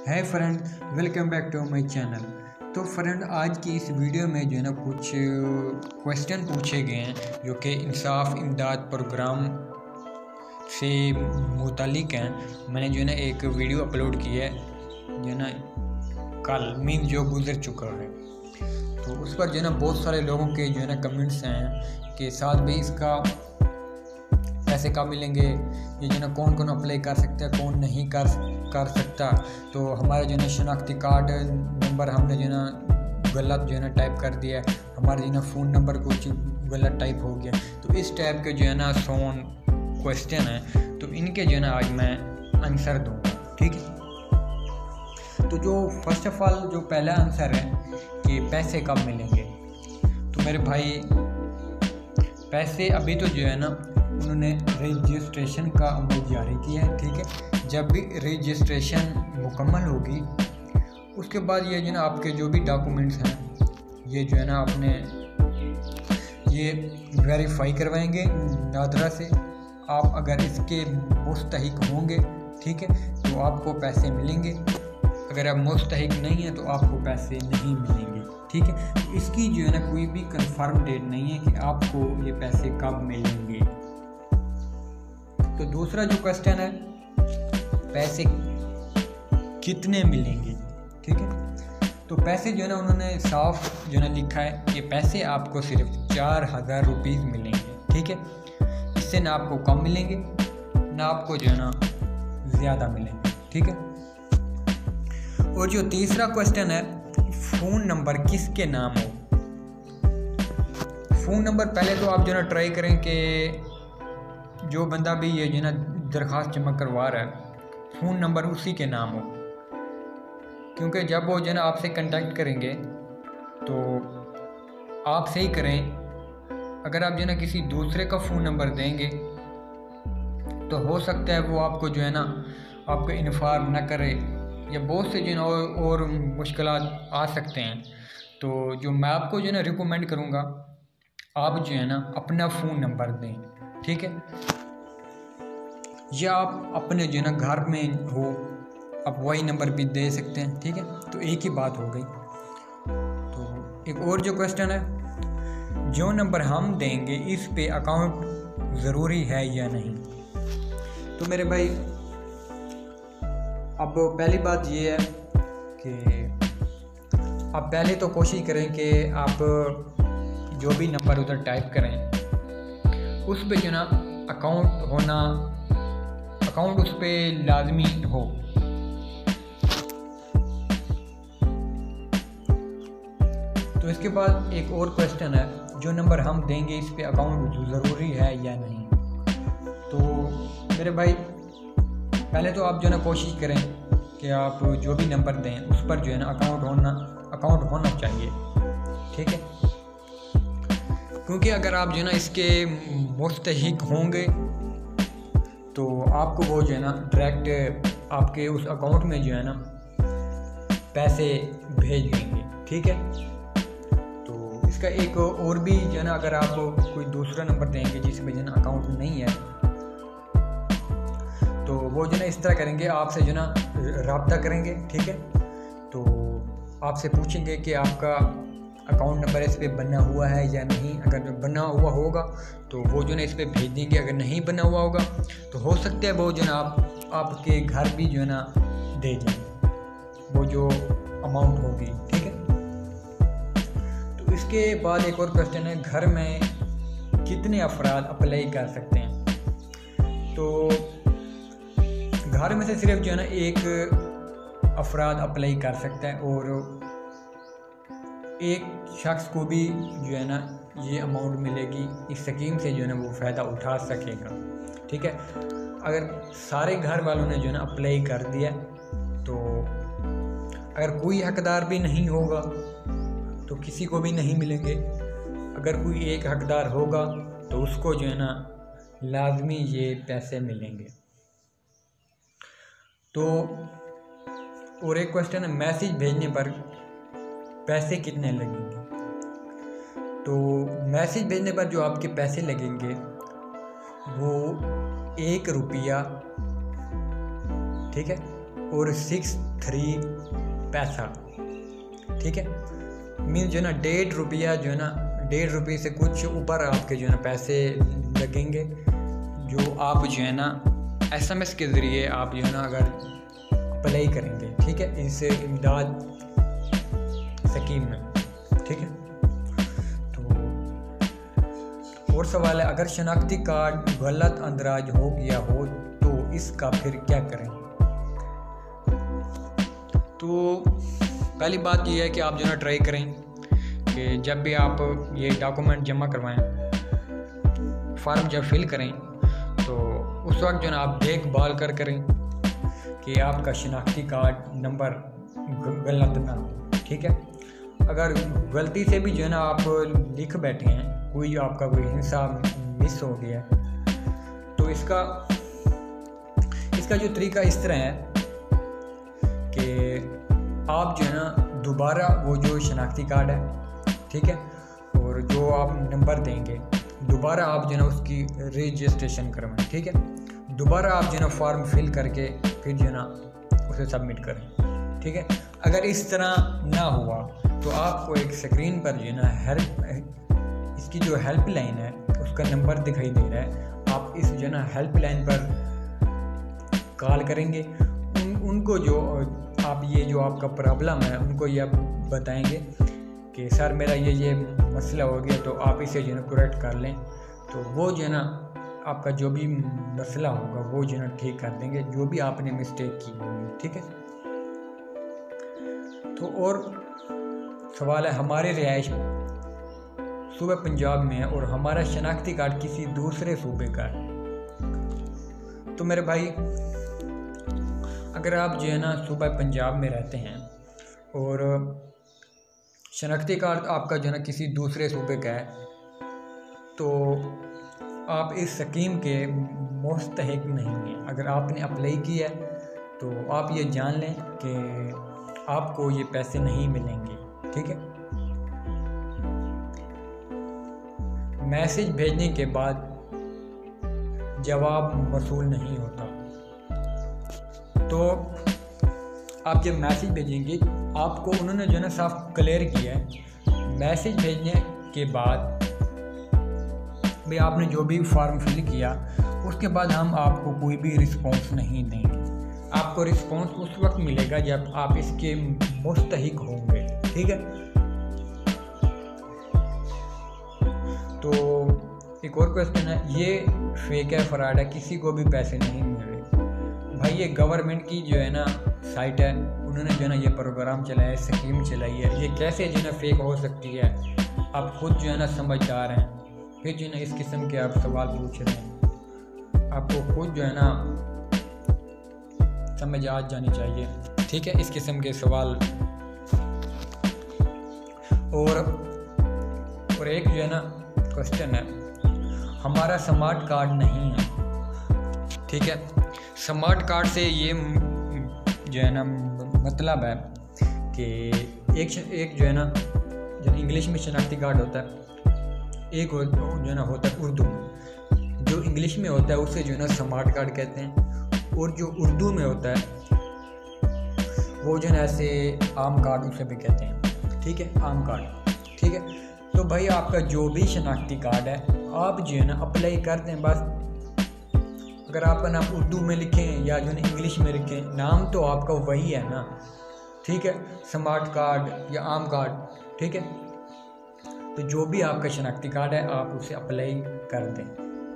है friend, welcome back to my channel. तो friend, आज की इस वीडियो में जो है ना कुछ क्वेश्चन पूछे गए हैं जो कि इंसाफ इमदाद प्रोग्राम से मुतालिक हैं। मैंने जो है ना एक वीडियो अपलोड की है जो है ना कल मीन जो गुजर चुका है। तो उस पर जो है ना बहुत सारे लोगों के जो है ना कमेंट्स हैं कि साथ भी इसका पैसे कब मिलेंगे, ये जो है ना कौन कौन अप्लाई कर सकता है, कौन नहीं कर सकता। तो हमारा जो है ना शनाख्ती कार्ड नंबर हमने जो है ना गलत जो है ना टाइप कर दिया है, हमारा जो है ना फ़ोन नंबर कुछ गलत टाइप हो गया। तो इस टाइप के जो है ना 100 क्वेश्चन हैं, तो इनके जो है ना आज मैं आंसर दूंगा, ठीक है। तो जो फर्स्ट ऑफ ऑल जो पहला आंसर है कि पैसे कब मिलेंगे, तो मेरे भाई पैसे अभी तो जो है ना उन्होंने रजिस्ट्रेशन का अमल जारी किया है, ठीक है। जब भी रजिस्ट्रेशन मुकम्मल होगी उसके बाद ये जो ना आपके जो भी डॉक्यूमेंट्स हैं ये जो है ना आपने ये वेरीफाई करवाएंगे नादरा से। आप अगर इसके मुस्तहिक होंगे, ठीक है, तो आपको पैसे मिलेंगे। अगर आप मुस्तहिक नहीं हैं तो आपको पैसे नहीं मिलेंगे, ठीक है। तो इसकी जो है ना कोई भी कंफर्म डेट नहीं है कि आपको ये पैसे कब मिलेंगे। तो दूसरा जो क्वेश्चन है, पैसे कितने मिलेंगे, ठीक है। तो पैसे जो है ना उन्होंने साफ जो है ना लिखा है कि पैसे आपको सिर्फ 4000 रुपीज़ मिलेंगे, ठीक है। इससे ना आपको कम मिलेंगे ना आपको जो है ना ज़्यादा मिलेंगे, ठीक है। और जो तीसरा क्वेश्चन है, फ़ोन नंबर किसके नाम हो। फ़ोन नंबर पहले तो आप जो है ना ट्राई करें कि जो बंदा भी ये जो है ना दरख्वास्त जमा करवा रहा है फ़ोन नंबर उसी के नाम हो, क्योंकि जब वो जो है ना आपसे कांटेक्ट करेंगे तो आप सही करें। अगर आप जो है ना किसी दूसरे का फ़ोन नंबर देंगे तो हो सकता है वो आपको जो है ना आपको इन्फॉर्म ना करे, या बहुत से जो है ना और मुश्किलात आ सकते हैं। तो जो मैं आपको जो है ना रिकमेंड करूँगा, आप जो है ना अपना फ़ोन नंबर दें, ठीक है। या आप अपने जो है ना घर में हो आप वही नंबर भी दे सकते हैं, ठीक है। तो एक ही बात हो गई। तो एक और जो क्वेश्चन है, जो नंबर हम देंगे इस पे अकाउंट ज़रूरी है या नहीं। तो मेरे भाई अब पहली बात ये है कि आप पहले तो कोशिश करें कि आप जो भी नंबर उधर टाइप करें उस पे जो ना अकाउंट उस पे लाजमी हो। तो इसके बाद एक और क्वेश्चन है, जो नंबर हम देंगे इस पे अकाउंट ज़रूरी है या नहीं। तो मेरे भाई पहले तो आप जो ना कोशिश करें कि आप जो भी नंबर दें उस पर जो है ना अकाउंट होना चाहिए, ठीक है। क्योंकि अगर आप जो है ना इसके मुस्तहिक होंगे तो आपको वो जो है ना डायरेक्ट आपके उस अकाउंट में जो है ना पैसे भेज देंगे, ठीक है। तो इसका एक और भी जो है ना, अगर आप कोई दूसरा नंबर देंगे जिसमें जो है ना अकाउंट नहीं है तो वो जो है ना इस तरह करेंगे, आपसे जो है ना रब्ता करेंगे, ठीक है। तो आपसे पूछेंगे कि आपका अकाउंट नंबर इस पर बना हुआ है या नहीं। अगर बना हुआ होगा तो वो जो है ना इस पर भेज देंगे। अगर नहीं बना हुआ होगा तो हो सकता है वो जो है ना आपके घर भी जो है ना दे जाए वो जो अमाउंट होगी, ठीक है। तो इसके बाद एक और क्वेश्चन है, घर में कितने अफराद अप्लाई कर सकते हैं। तो घर में से सिर्फ जो है ना एक अफराद अप्लाई कर सकता है और एक शख्स को भी जो है ना ये अमाउंट मिलेगी। इस स्कीम से जो है ना वो फ़ायदा उठा सकेगा, ठीक है। अगर सारे घर वालों ने जो है ना अप्लाई कर दिया तो अगर कोई हकदार भी नहीं होगा तो किसी को भी नहीं मिलेंगे। अगर कोई एक हकदार होगा तो उसको जो है ना लाजमी ये पैसे मिलेंगे। तो और एक क्वेश्चन है, मैसेज भेजने पर पैसे कितने लगेंगे। तो मैसेज भेजने पर जो आपके पैसे लगेंगे वो 1 रुपया, ठीक है, और 63 पैसा, ठीक है। मीन जो है ना 1.5 रुपया जो है ना 1.5 रुपये से कुछ ऊपर आपके जो है ना पैसे लगेंगे, जो आप जो है ना SMS के ज़रिए आप जो है ना अगर अप्लाई करेंगे, ठीक है, इस इमदाद स्कीम में, ठीक है। और सवाल है, अगर शनाख्ती कार्ड गलत अंदराज हो गया हो तो इसका फिर क्या करें? तो पहली बात यह है कि आप जो है ना ट्राई करें कि जब भी आप ये डॉक्यूमेंट जमा करवाएं, फॉर्म जब फिल करें तो उस वक्त जो है ना आप देखभाल करें कि आपका शनाख्ती कार्ड नंबर गलत ना हो, ठीक है। अगर गलती से भी जो है ना आप लिख बैठे हैं, कोई आपका कोई हिस्सा मिस हो गया, तो इसका जो तरीका इस तरह है कि आप जो है ना दोबारा वो जो शनाख्ती कार्ड है, ठीक है, और जो आप नंबर देंगे दोबारा आप जो है ना उसकी रजिस्ट्रेशन करवाएं, ठीक है। दोबारा आप जो है ना फॉर्म फिल करके फिर जो है ना उसे सबमिट करें, ठीक है। अगर इस तरह ना हुआ तो आपको एक स्क्रीन पर जो है ना इसकी जो हेल्पलाइन है उसका नंबर दिखाई दे रहा है, आप इस जो है ना हेल्पलाइन पर कॉल करेंगे। उनको जो आप ये जो आपका प्रॉब्लम है उनको ये आप बताएंगे कि सर मेरा ये मसला हो गया, तो आप इसे जो है ना करेक्ट कर लें, तो वो जो है ना आपका जो भी मसला होगा वो जो है ना ठीक कर देंगे, जो भी आपने मिस्टेक की होगी, ठीक है। तो और सवाल है, हमारी रिहाइश सूबे पंजाब में है और हमारा शनाख्ती कार्ड किसी दूसरे सूबे का है। तो मेरे भाई, अगर आप जो है ना सूबा पंजाब में रहते हैं और शनाख्ती कार्ड आपका जो है ना किसी दूसरे सूबे का है, तो आप इस स्कीम के मुस्तहिक नहीं हैं। अगर आपने अप्लाई किया है तो आप ये जान लें कि आपको ये पैसे नहीं मिलेंगे, ठीक है। मैसेज भेजने के बाद जवाब मौसूल नहीं होता, तो आप जब मैसेज भेजेंगे आपको उन्होंने जो है ना साफ क्लियर किया है, मैसेज भेजने के बाद भी आपने जो भी फॉर्म फिल किया उसके बाद हम आपको कोई भी रिस्पॉन्स नहीं देंगे। आपको रिस्पॉन्स उस वक्त मिलेगा जब आप इसके मुस्तहिक होंगे, ठीक है। तो एक और क्वेश्चन है, ये फेक है, फ्रॉड है, किसी को भी पैसे नहीं मिल रहे। भाई ये गवर्नमेंट की जो है ना साइट है, उन्होंने जो है ना ये प्रोग्राम चलाया है, स्कीम चलाई है, ये कैसे जो है ना फेक हो सकती है? आप खुद जो है ना समझदार हैं, फिर जो है ना इस किस्म के आप सवाल पूछ रहे हैं, आपको खुद जो है ना समझ आ जानी चाहिए, ठीक है, इस किस्म के सवाल। और एक जो है ना क्वेश्चन है, हमारा स्मार्ट कार्ड नहीं है, ठीक है। स्मार्ट कार्ड से ये जो है ना मतलब है कि एक जो है ना जो इंग्लिश में शनाख्ती कार्ड होता है, एक जो है ना होता है उर्दू में। जो इंग्लिश में होता है उसे जो है ना स्मार्ट कार्ड कहते हैं, और जो उर्दू में होता है वो जो है ना ऐसे आम कार्ड उसे भी कहते हैं, ठीक है, आम कार्ड, ठीक है। तो भाई आपका जो भी शनाख्ती कार्ड है आप जो है ना अप्लाई कर दें बस। अगर आपका नाम उर्दू में लिखें या जो है इंग्लिश में लिखें, नाम तो आपका वही है ना, ठीक है, स्मार्ट कार्ड या आम कार्ड, ठीक है। तो जो भी आपका शनाख्ती कार्ड है आप उसे अप्लाई कर दें।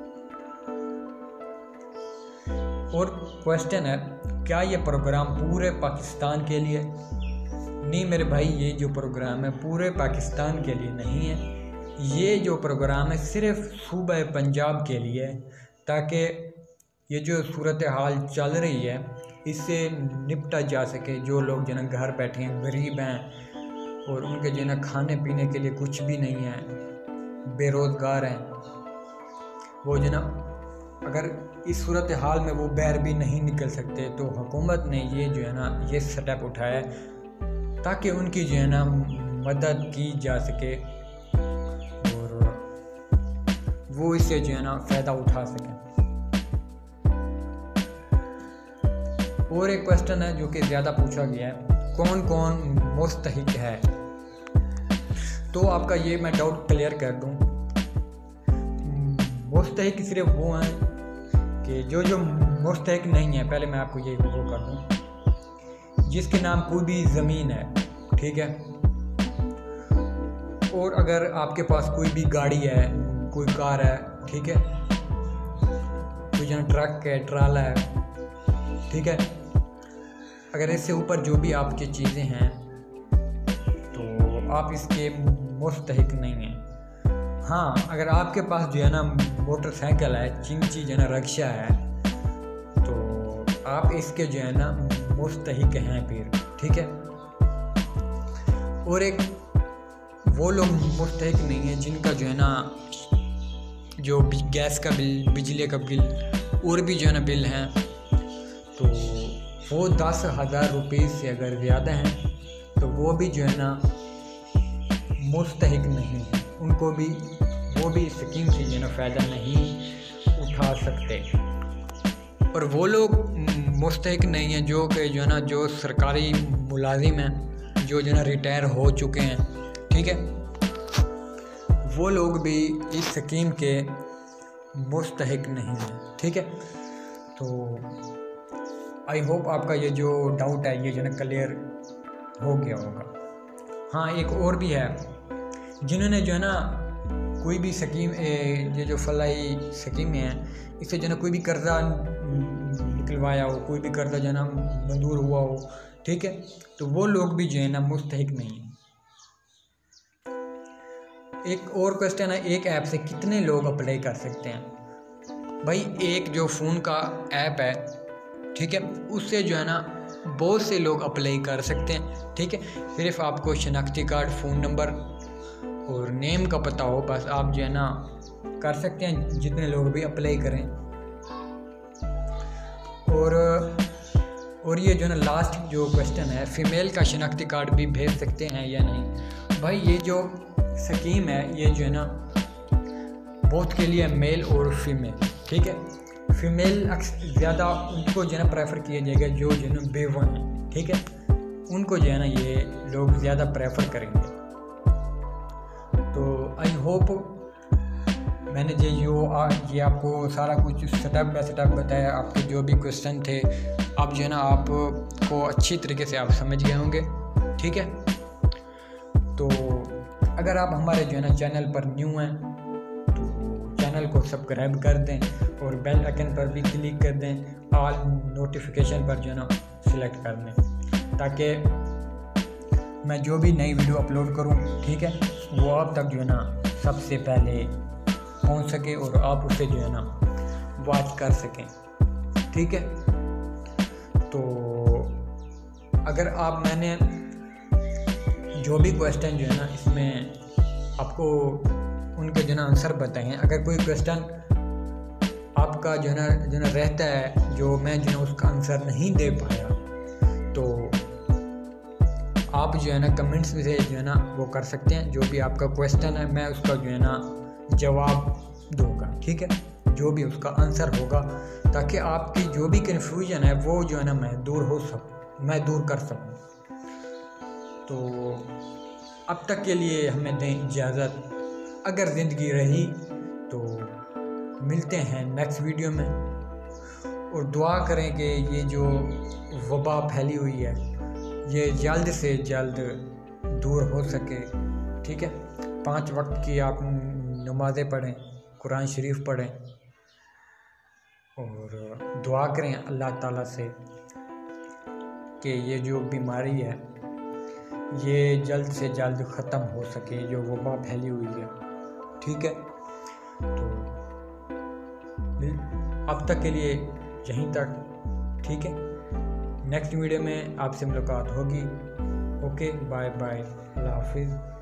और क्वेश्चन है, क्या ये प्रोग्राम पूरे पाकिस्तान के लिए? नहीं मेरे भाई, ये जो प्रोग्राम है पूरे पाकिस्तान के लिए नहीं है। ये जो प्रोग्राम है सिर्फ सूबा पंजाब के लिए है, ताकि ये जो सूरत हाल चल रही है इससे निपटा जा सके। जो लोग जो ना घर बैठे हैं, गरीब हैं और उनके जो ना खाने पीने के लिए कुछ भी नहीं है, बेरोज़गार हैं, वो जो ना अगर इस सूरत हाल में वो बाहर भी नहीं निकल सकते, तो हुकूमत ने ये जो है ना ये स्टेप उठाया है ताकि उनकी जो है ना मदद की जा सके और वो इससे जो है ना फ़ायदा उठा सकें। और एक क्वेश्चन है जो कि ज़्यादा पूछा गया है, कौन कौन मुस्तहिक है। तो आपका ये मैं डाउट क्लियर कर दूं, मुस्तहिक सिर्फ वो हैं कि जो मुस्तहिक नहीं है, पहले मैं आपको ये वो कर दूं, जिसके नाम कोई भी ज़मीन है, ठीक है, और अगर आपके पास कोई भी गाड़ी है, कोई कार है, ठीक है, कोई जहाँ ट्रक है, ट्राला है, ठीक है, अगर इससे ऊपर जो भी आपकी चीज़ें हैं तो आप इसके मुस्तहिक नहीं हैं। हाँ, अगर आपके पास जो है ना मोटरसाइकिल है, चिंची जो है ना रिक्शा है, तो आप इसके जो है ना मुस्तहिक हैं फिर, ठीक है। और एक वो लोग मुस्तहिक नहीं है जिनका जो है ना जो गैस का बिल, बिजली का बिल और भी जो है ना बिल हैं, तो वो 10,000 रुपये से अगर ज़्यादा हैं तो वो भी जो है ना मुस्तहिक नहीं है, उनको भी वो भी इस स्कीम से जो है ना फ़ायदा नहीं उठा सकते। और वो लोग मुस्तहिक नहीं है जो कि जो है ना जो सरकारी मुलाजिम हैं, जो है ना रिटायर हो चुके हैं, ठीक है, वो लोग भी इस स्कीम के मुस्तहिक नहीं हैं, ठीक है। तो आई होप आपका ये जो डाउट है ये जो है क्लियर हो गया होगा। हाँ, एक और भी है, जिन्होंने जो है ना कोई भी स्कीम, ये जो फलाई स्कीमें हैं, इससे जो है ना कोई भी कर्जा निकलवाया हो, कोई भी कर्जा जो है ना मंजूर हुआ हो, ठीक है, तो वो लोग भी जो है ना मुस्तहिक नहीं है। एक और क्वेश्चन है, एक ऐप से कितने लोग अप्लाई कर सकते हैं। भाई एक जो फ़ोन का ऐप है, ठीक है, उससे जो है ना बहुत से लोग अप्लाई कर सकते हैं, ठीक है। सिर्फ आपको शनाख्ती कार्ड, फ़ोन नंबर और नेम का पता हो, बस आप जो है ना कर सकते हैं, जितने लोग भी अप्लाई करें। और ये जो है ना लास्ट जो क्वेश्चन है, फ़ीमेल का शनाख्ती कार्ड भी भेज सकते हैं या नहीं। भाई ये जो स्कीम है ये जो है ना बहुत के लिए मेल और फीमेल, ठीक है। फीमेल ज़्यादा उनको जो है ना प्रेफर किया जाएगा जो है ना बेवा हैं, ठीक है, उनको जो है ना ये लोग ज़्यादा प्रेफर करेंगे। तो आई होप मैंने ये आपको सारा कुछ स्टेप बाय स्टेप बताया। आपके जो भी क्वेश्चन थे आप जो है ना आपको अच्छी तरीके से आप समझ गए होंगे, ठीक है। तो अगर आप हमारे जो है ना चैनल पर न्यू हैं तो चैनल को सब्सक्राइब कर दें और बेल आइकन पर भी क्लिक कर दें, ऑल नोटिफिकेशन पर जो है ना सिलेक्ट कर दें, ताकि मैं जो भी नई वीडियो अपलोड करूं, ठीक है, वो आप तक जो है ना सबसे पहले पहुंच सके और आप उसे जो है ना वॉच कर सकें, ठीक है। तो अगर आप मैंने जो भी क्वेश्चन जो है ना इसमें आपको उनके जो है ना आंसर बताए हैं, अगर कोई क्वेश्चन आपका जो है ना रहता है जो मैं जो है ना उसका आंसर नहीं दे पाया, तो आप जो है ना कमेंट्स से जो है ना वो कर सकते हैं। जो भी आपका क्वेश्चन है मैं उसका जो है ना जवाब दूंगा, ठीक है, जो भी उसका आंसर होगा, ताकि आपकी जो भी कन्फ्यूजन है वो जो है ना मैं दूर कर सकूँ। तो अब तक के लिए हमें दें इजाज़त, अगर ज़िंदगी रही तो मिलते हैं नेक्स्ट वीडियो में, और दुआ करें कि ये जो वबा फैली हुई है ये जल्द से जल्द दूर हो सके, ठीक है। 5 वक्त की आप नमाज़ें पढ़ें, कुरान शरीफ पढ़ें और दुआ करें अल्लाह ताला से कि ये जो बीमारी है ये जल्द से जल्द ख़त्म हो सके, जो वबा फैली हुई है, ठीक है। तो अब तक के लिए यहीं तक, ठीक है। नेक्स्ट वीडियो में आपसे मुलाकात होगी। ओके, बाय बाय, अल्लाह हाफिज़।